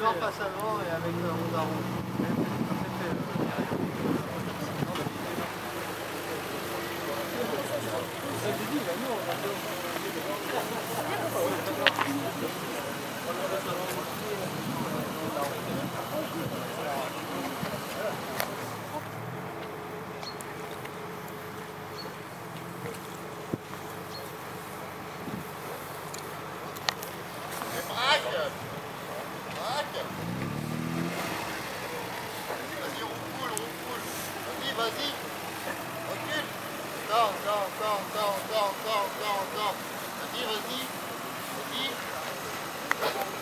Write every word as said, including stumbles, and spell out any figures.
Nord passe avant et avec le Honda rouge. Vas-y, recule. Attends, attends, attends, attends, attends, attends, attends. Vas-y, vas-y. Vas-y.